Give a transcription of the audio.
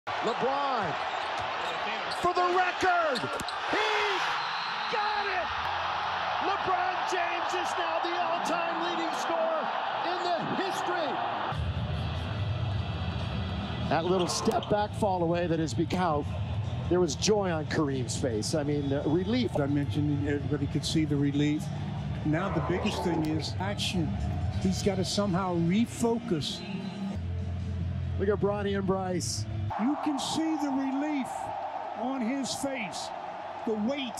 Lebron for the record. He got it. LeBron James is now the all-time leading scorer in the history. That little step back fall away that has become, there was joy on Kareem's face. I mean, relief. I mentioned everybody could see the relief. Now the biggest thing is action. He's got to somehow refocus. Look at Bronny and Bryce. You can see the relief on his face, the weight.